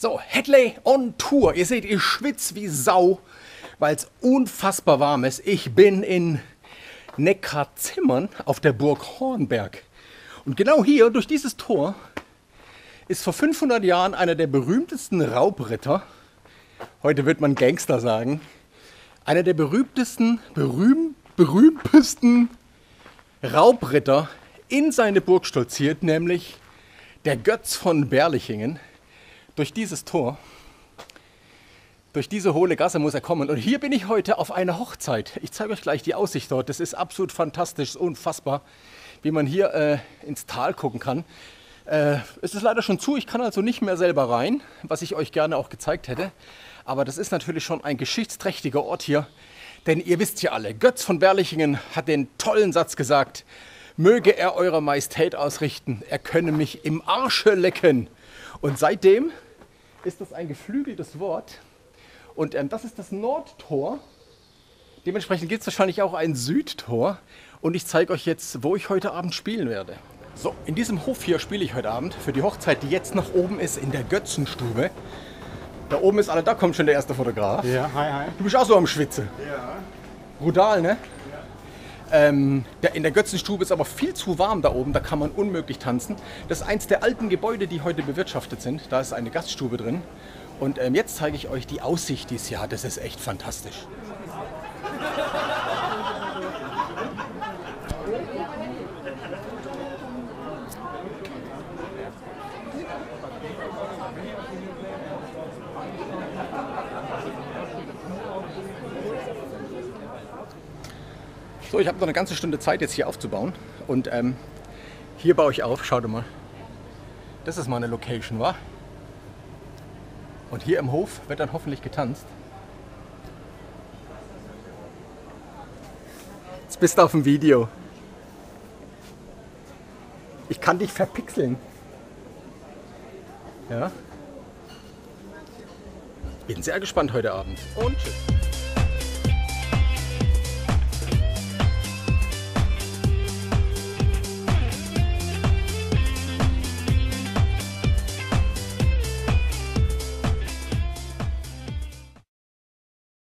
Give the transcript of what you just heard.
So, Hadley on Tour. Ihr seht, ich schwitze wie Sau, weil es unfassbar warm ist. Ich bin in Neckarzimmern auf der Burg Hornberg. Und genau hier, durch dieses Tor, ist vor 500 Jahren einer der berühmtesten Raubritter, heute wird man Gangster sagen, einer der berühmtesten Raubritter in seine Burg stolziert, nämlich der Götz von Berlichingen. Durch dieses Tor, durch diese hohle Gasse muss er kommen. Und hier bin ich heute auf einer Hochzeit. Ich zeige euch gleich die Aussicht dort. Das ist absolut fantastisch, unfassbar, wie man hier ins Tal gucken kann. Es ist leider schon zu, ich kann also nicht mehr selber rein, was ich euch gerne auch gezeigt hätte. Aber das ist natürlich schon ein geschichtsträchtiger Ort hier. Denn ihr wisst ja alle, Götz von Berlichingen hat den tollen Satz gesagt: Möge er eurer Majestät ausrichten, er könne mich im Arsche lecken. Und seitdem ist das ein geflügeltes Wort. Und das ist das Nordtor. Dementsprechend gibt es wahrscheinlich auch ein Südtor. Und ich zeige euch jetzt, wo ich heute Abend spielen werde. So, in diesem Hof hier spiele ich heute Abend für die Hochzeit, die jetzt nach oben ist, in der Götzenstube. Da oben ist da kommt schon der erste Fotograf. Ja, hi, hi. Du bist auch so am Schwitzen. Ja. Brutal, ne? In der Götzenstube ist aber viel zu warm da oben, da kann man unmöglich tanzen. Das ist eins der alten Gebäude, die heute bewirtschaftet sind. Da ist eine Gaststube drin. Und jetzt zeige ich euch die Aussicht dieses Jahr. Das ist echt fantastisch. So, ich habe noch eine ganze Stunde Zeit, jetzt hier aufzubauen. Und hier baue ich auf, schaut mal. Das ist meine Location, wa? Und hier im Hof wird dann hoffentlich getanzt. Jetzt bist du auf dem Video. Ich kann dich verpixeln. Ja? Bin sehr gespannt heute Abend. Und tschüss.